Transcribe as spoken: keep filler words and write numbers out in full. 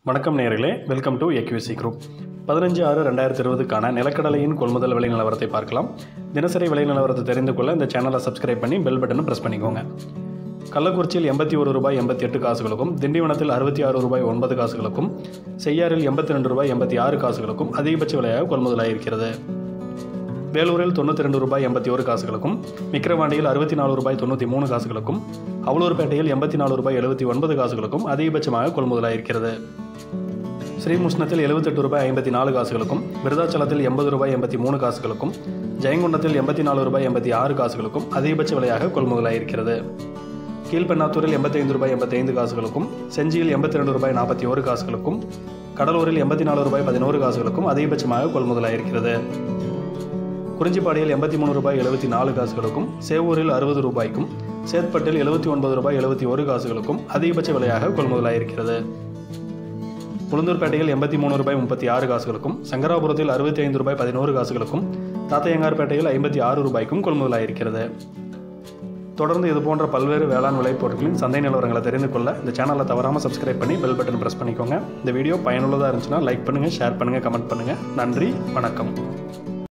வணக்கம் நேயர்களே, welcome to AQC group. பதினஞ்சு ஆறு ரெண்டாயிரத்தி இருபதுக்கான நிலக்கடலையின் கொள்முதல் விலை நிலவரத்தை பார்க்கலாம். தினசரி விலை நிலவரத்தை தெரிந்து கொள்ள இந்த சேனலை சப்ஸ்கிரைப் பண்ணி பெல் பட்டனை ப்ரெஸ் பண்ணிக்கோங்க. கள்ளக்குறிச்சியில் எண்பத்தி ஒரு ரூபாய் எண்பத்தி எட்டு காசுகளுக்கும், திண்டிவனத்தில் அறுபத்தி ஆறு ரூபாய் ஒன்பது காசுகளுக்கும், செய்யாறில் எண்பத்தி ரெண்டு ரூபாய் எண்பத்தி ஆறு காசுகளுக்கும் அதிகபட்ச விலையாக கொள்முதலாயிருக்கிறது. வேலூரில் தொண்ணூற்றி ரெண்டு ரூபாய் எண்பத்தி ஒரு காசுகளுக்கும், விக்கிரவாண்டியில் அறுபத்தி நாலு ரூபாய் தொண்ணூற்றி மூணு காசுகளுக்கும், அவலூர்பேட்டையில் எண்பத்தி நாலு ரூபாய் எழுபத்தி ஒன்பது காசுகளுக்கும் அதிகபட்சமாக கொள்முதலாயிருக்கிறது. ஸ்ரீமுஷ்ணத்தில் எழுபத்தெட்டு ரூபாய் ஐம்பத்தி நாலு காசுகளுக்கும், விருதாச்சலத்தில் எண்பது ரூபாய் எண்பத்தி மூணு காசுகளுக்கும், ஜெயங்கொண்டத்தில் எண்பத்தி நாலு ரூபாய் எண்பத்தி ஆறு காசுகளுக்கும் அதிகபட்ச விலையாக கொள்முதலாயிருக்கிறது. கீழ்பெண்ணாத்தூரில் எண்பத்தி ஐந்து ரூபாய் எண்பத்தி ஐந்து காசுகளுக்கும், செஞ்சியில் எண்பத்தி ரெண்டு ரூபாய் நாற்பத்தி ஒரு காசுகளுக்கும், கடலூரில் எண்பத்தி நாலு ரூபாய் பதினோரு காசுகளுக்கும் அதிகபட்சமாக கொள்முதலாயிருக்கிறது. குறிஞ்சிப்பாடியில் எண்பத்தி மூணு ரூபாய் எழுபத்தி நாலு காசுகளுக்கும், சேவூரில் அறுபது ரூபாய்க்கும், சேத்பட்டில் எழுபத்தி ஒன்பது ரூபாய் எழுபத்தி ஒரு காசுகளுக்கும் அதிகபட்ச விலையாக கொள்முதலாயிருக்கிறது. உளுந்தூர்பேட்டையில் எண்பத்தி மூணு ரூபாய் முப்பத்தி ஆறு காசுகளுக்கும், சங்கராபுரத்தில் அறுபத்தி ஐந்து ரூபாய் பதினோரு காசுகளுக்கும், தாத்தையங்கார்பேட்டையில் ஐம்பத்தி ஆறு ரூபாய்க்கும் கொள்முதலாயிருக்கிறது. தொடர்ந்து இதுபோன்ற பல்வேறு வேளாண் விளைபொருட்களின் சந்தை நிலவரங்களை தெரிந்து கொள்ள இந்த சேனலை தவறாமல் சப்ஸ்கிரைப் பண்ணி பெல் பட்டன் ப்ரெஸ் பண்ணிக்கோங்க. இந்த வீடியோ பயனுள்ளதாக இருந்துச்சுன்னா லைக் பண்ணுங்கள், ஷேர் பண்ணுங்கள், கமெண்ட் பண்ணுங்கள். நன்றி, வணக்கம்.